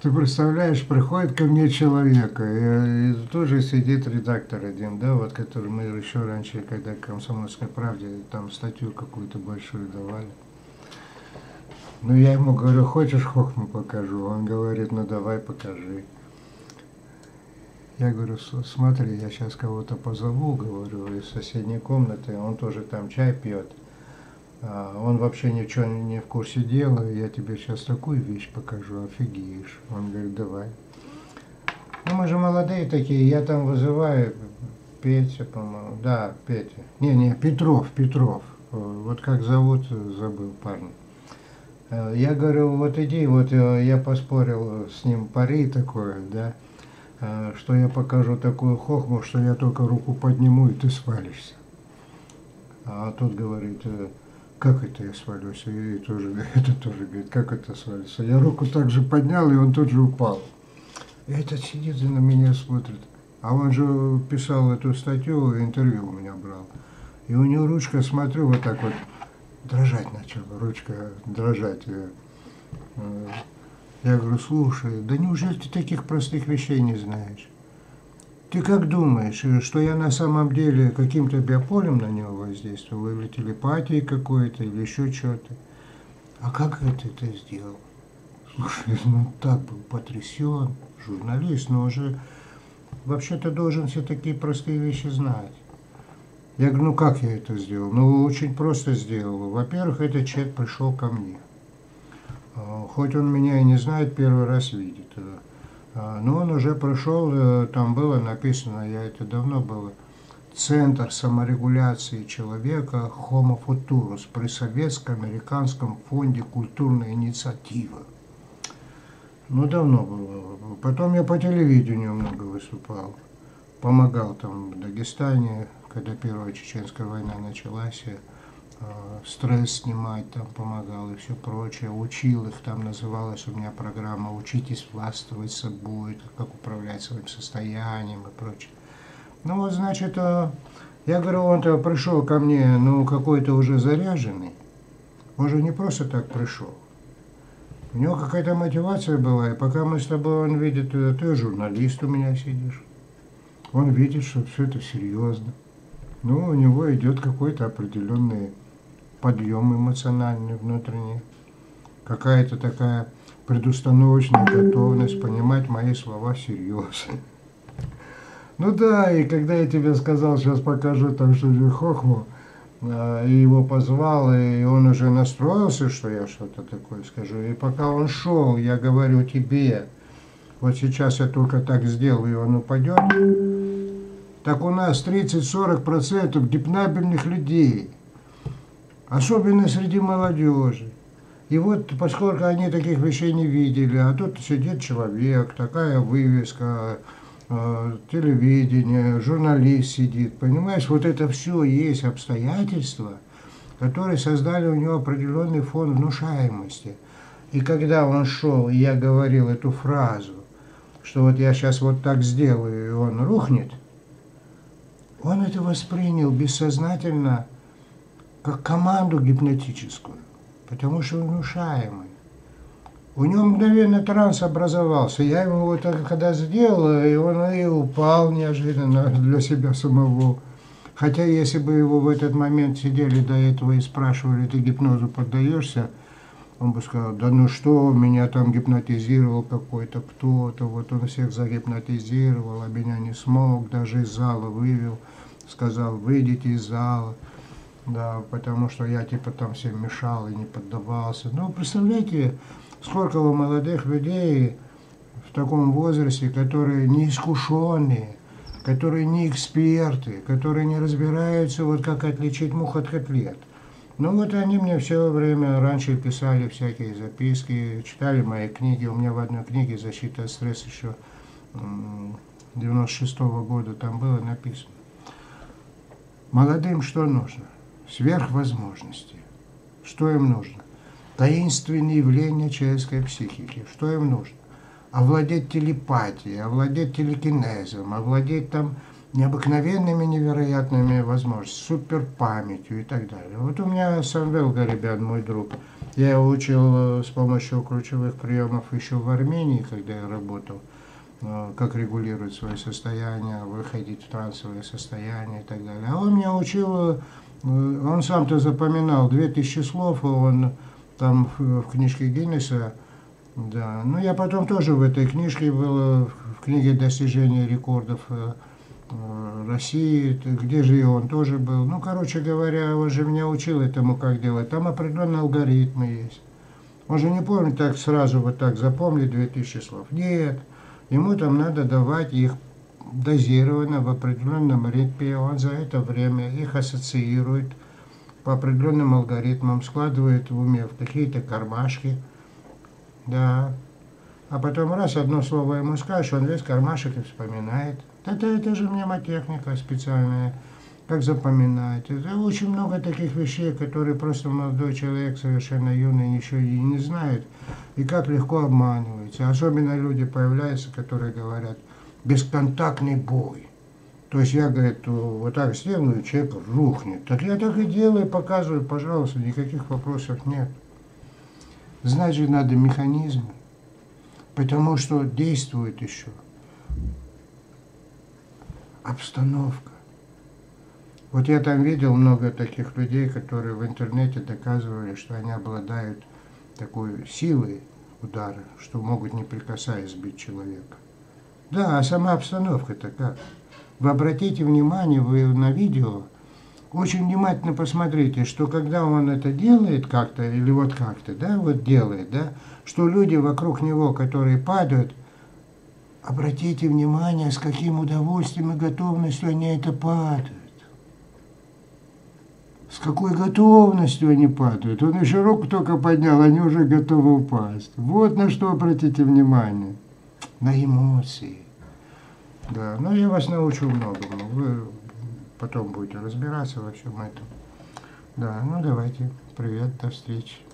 Ты представляешь, приходит ко мне человек, и тоже сидит редактор один, да, вот, который мы еще раньше, когда «Комсомольской правде», там статью какую-то большую давали. Ну, я ему говорю, хочешь хохму покажу? Он говорит, ну, давай покажи. Я говорю, смотри, я сейчас кого-то позову, говорю, из соседней комнаты, он тоже там чай пьет. Он вообще ничего не в курсе дела, я тебе сейчас такую вещь покажу, офигеешь. Он говорит, давай. Ну, мы же молодые такие, я там вызываю Петя, по-моему, да, Петя. Не, Петров. Вот как зовут, забыл парня. Я говорю, вот иди, вот я поспорил с ним пари такое, да, что я покажу такую хохму, что я только руку подниму, и ты свалишься. А тот говорит, как это я свалюсь? И тоже, это тоже говорит, как это свалится? Я руку так же поднял, и он тут же упал. И этот сидит и на меня смотрит. А он же писал эту статью, интервью у меня брал. И у него ручка, смотрю, вот так вот дрожать начала, ручка дрожать. Я говорю, слушай, да неужели ты таких простых вещей не знаешь? Ты как думаешь, что я на самом деле каким-то биополем на него воздействовал, или телепатией какой-то, или еще что-то? А как это сделал? Слушай, ну так был потрясен, журналист, но уже вообще-то должен все такие простые вещи знать. Я говорю, ну как я это сделал? Ну очень просто сделал. Во-первых, этот человек пришел ко мне. Хоть он меня и не знает, первый раз видит. Но он уже пришел, там было написано, это давно было, Центр саморегуляции человека Homo Futurus при Советско-Американском фонде культурной инициативы. Ну, давно было. Потом я по телевидению много выступал. Помогал там в Дагестане, когда Первая Чеченская война началась. Стресс снимать там помогал и все прочее. Учил их, там называлась у меня программа «Учитесь властвовать собой», как управлять своим состоянием и прочее. Ну, вот, значит, я говорю, он-то пришел ко мне, ну, какой-то уже заряженный. Он же не просто так пришел. У него какая-то мотивация была, и пока мы с тобой, он видит, ты журналист у меня сидишь, он видит, что все это серьезно. Ну, у него идет какой-то определенный подъем эмоциональный, внутренний, какая-то такая предустановочная готовность понимать мои слова всерьез. Ну да, и когда я тебе сказал, сейчас покажу там что-то хохму, и его позвал, и он уже настроился, что я что-то такое скажу. И пока он шел, я говорю тебе, вот сейчас я только так сделаю, и он упадет. Так у нас 30-40% гипнабельных людей, особенно среди молодежи. И вот, поскольку они таких вещей не видели, а тут сидит человек, такая вывеска, телевидение, журналист сидит, понимаешь, вот это все есть обстоятельства, которые создали у него определенный фон внушаемости. И когда он шел, и я говорил эту фразу, что вот я сейчас вот так сделаю, и он рухнет, он это воспринял бессознательно как команду гипнотическую, потому что он внушаемый. У него мгновенно транс образовался. Я ему вот так, когда сделал, и он и упал неожиданно для себя самого. Хотя если бы его в этот момент сидели до этого и спрашивали, ты гипнозу поддаешься, он бы сказал, да ну что, меня там гипнотизировал какой-то кто-то, вот он всех загипнотизировал, а меня не смог, даже из зала вывел, сказал, выйдите из зала. Да, потому что я типа там всем мешал и не поддавался. Ну, представляете, сколько у молодых людей в таком возрасте, которые не искушенные, которые не эксперты, которые не разбираются, вот как отличить мух от котлет. Ну вот они мне все время раньше писали всякие записки, читали мои книги. У меня в одной книге «Защита от стресса» еще 96-го года там было написано. Молодым что нужно? Сверхвозможности. Что им нужно? Таинственные явления человеческой психики. Что им нужно? Овладеть телепатией, овладеть телекинезом, овладеть там необыкновенными, невероятными возможностями, суперпамятью и так далее. Вот у меня Самвел Гарибян, мой друг, Я его учил с помощью ключевых приемов еще в Армении, когда я работал, как регулировать свое состояние, выходить в трансовое состояние и так далее. А он меня учил, он сам-то запоминал 2000 слов, он там в книжке Гиннесса, да. Ну, я потом тоже в этой книжке был, в книге достижения рекордов России, где же и он тоже был. Ну, короче говоря, он же меня учил этому, как делать. Там определенные алгоритмы есть. Он же не помнит так сразу вот так запомнить 2000 слов. Нет, ему там надо давать их дозированно в определенном ритме. Он за это время их ассоциирует по определенным алгоритмам, складывает в уме в какие-то кармашки. Да. А потом раз одно слово ему скажешь, он весь кармашек и вспоминает. Это же мнемотехника специальная, как запоминать. Это очень много таких вещей, которые просто молодой человек, совершенно юный, ничего и не знает. И как легко обманывается. Особенно люди появляются, которые говорят, бесконтактный бой. То есть я, говорит, вот так сделаю, человек рухнет. Так я так и делаю, показываю, пожалуйста, никаких вопросов нет. Знать же надо механизмы, потому что действует еще обстановка. Вот я там видел много таких людей, которые в интернете доказывали, что они обладают такой силой удара, что могут не прикасаясь сбить человека. Да, а сама обстановка-то как? Вы обратите внимание, вы на видео, очень внимательно посмотрите, что когда он это делает как-то, или вот как-то, да, вот делает, да, что люди вокруг него, которые падают, обратите внимание, с каким удовольствием и готовностью они это падают. С какой готовностью они падают. Он еще руку только поднял, они уже готовы упасть. Вот на что обратите внимание. На эмоции. Да, но я вас научу многому. Вы потом будете разбираться во всем этом. Да, ну давайте. Привет, до встречи.